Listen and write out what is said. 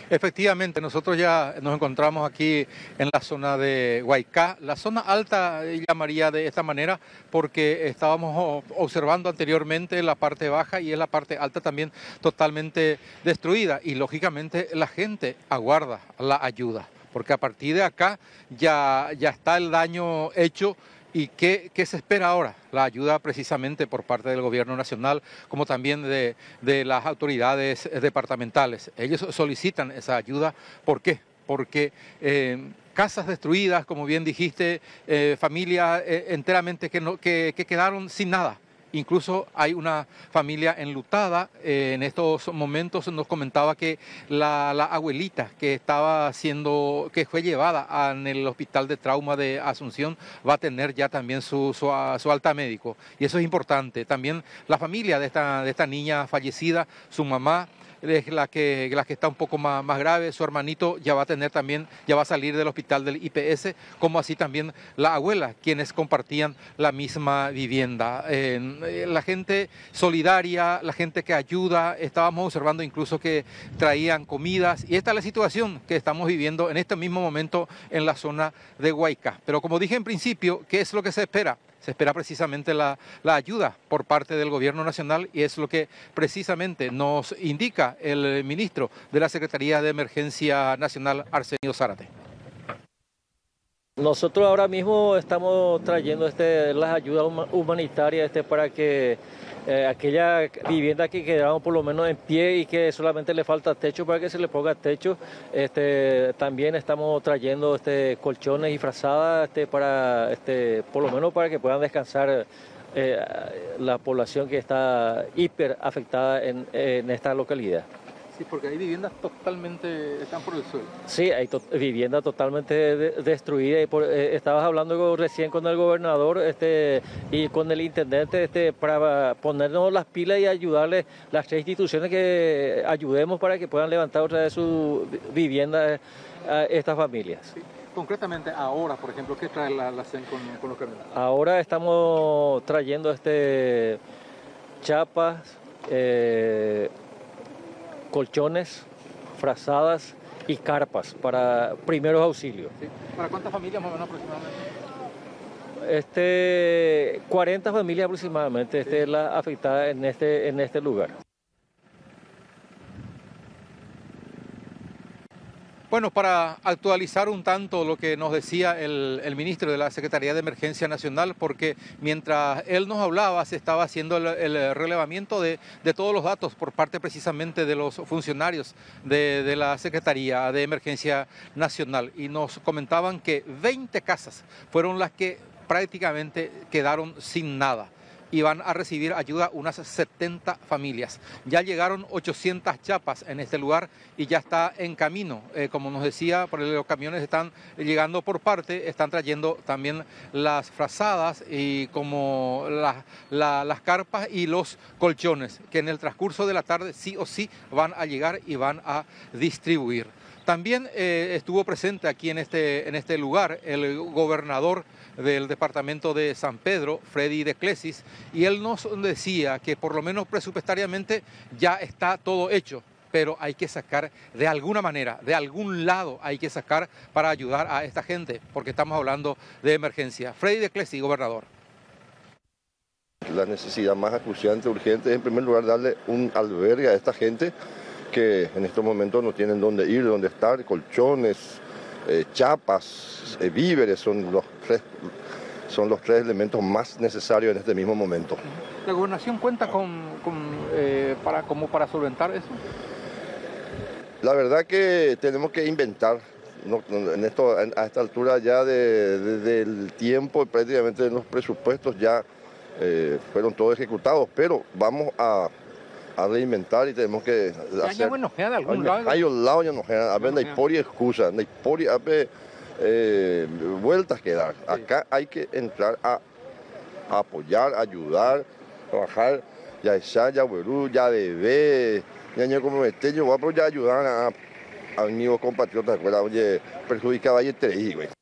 Efectivamente, nosotros ya nos encontramos aquí en la zona de Huaycá. La zona alta llamaría de esta manera porque estábamos observando anteriormente la parte baja y es la parte alta también totalmente destruida. Y lógicamente la gente aguarda la ayuda, porque a partir de acá ya está el daño hecho. ¿Y qué se espera ahora? La ayuda precisamente por parte del gobierno nacional, como también de las autoridades departamentales. Ellos solicitan esa ayuda. ¿Por qué? Porque casas destruidas, como bien dijiste, familias enteramente que quedaron sin nada. Incluso hay una familia enlutada. En estos momentos nos comentaba que la abuelita que fue llevada en el hospital de trauma de Asunción va a tener ya también su alta médico. Y eso es importante. También la familia de esta niña fallecida, su mamá, es la que está un poco más grave. Su hermanito ya va a tener también, ya va a salir del hospital del IPS, como así también la abuela, quienes compartían la misma vivienda. La gente solidaria, la gente que ayuda, estábamos observando incluso que traían comidas, y esta es la situación que estamos viviendo en este mismo momento en la zona de Huaycá. Pero como dije en principio, ¿qué es lo que se espera? Se espera precisamente la ayuda por parte del gobierno nacional, y es lo que precisamente nos indica el ministro de la Secretaría de Emergencia Nacional, Arsenio Zárate. Nosotros ahora mismo estamos trayendo las ayudas humanitarias para que aquella vivienda que quedaron por lo menos en pie y que solamente le falta techo, para que se le ponga techo. También estamos trayendo colchones y frazadas para por lo menos para que puedan descansar la población que está hiper afectada en esta localidad. Sí, porque hay viviendas totalmente, están por el suelo. Sí, hay viviendas totalmente destruidas. Estabas hablando recién con el gobernador y con el intendente para ponernos las pilas y ayudarle las tres instituciones, que ayudemos para que puedan levantar otra vez su vivienda a estas familias. Sí. Concretamente ahora, por ejemplo, ¿qué trae la CEN con los camiones? Ahora estamos trayendo chapas, colchones, frazadas y carpas para primeros auxilios. Sí. ¿Para cuántas familias más o menos aproximadamente? 40 familias aproximadamente, sí, la afectada en este lugar. Bueno, para actualizar un tanto lo que nos decía el ministro de la Secretaría de Emergencia Nacional, porque mientras él nos hablaba se estaba haciendo el relevamiento de todos los datos por parte precisamente de los funcionarios de la Secretaría de Emergencia Nacional, y nos comentaban que 20 casas fueron las que prácticamente quedaron sin nada. Y van a recibir ayuda unas 70 familias. Ya llegaron 800 chapas en este lugar y ya está en camino. Como nos decía, los camiones están llegando por parte, están trayendo también las frazadas y como las carpas y los colchones, que en el transcurso de la tarde sí o sí van a llegar y van a distribuir. También estuvo presente aquí en este lugar el gobernador del departamento de San Pedro, Freddy de Clesis, y él nos decía que por lo menos presupuestariamente ya está todo hecho, pero hay que sacar de alguna manera, de algún lado hay que sacar para ayudar a esta gente, porque estamos hablando de emergencia. Freddy de Clesis, gobernador. La necesidad más acuciante, urgente, es en primer lugar darle un albergue a esta gente que en estos momentos no tienen dónde ir, dónde estar. Colchones, chapas, víveres son los tres elementos más necesarios en este mismo momento. ¿La gobernación cuenta para solventar eso? La verdad que tenemos que inventar. A esta altura ya del tiempo, prácticamente los presupuestos ya fueron todos ejecutados, pero vamos a reinventar y tenemos que hacer. Hay un lado ya no queda, a ver, no hay por excusa, no hay por vueltas que dar. Acá hay que entrar a apoyar, ayudar, trabajar, ya güerú, ya bebé, ya como yo voy a ayudar a amigos compatriotas, oye, perjudicaba y te güey.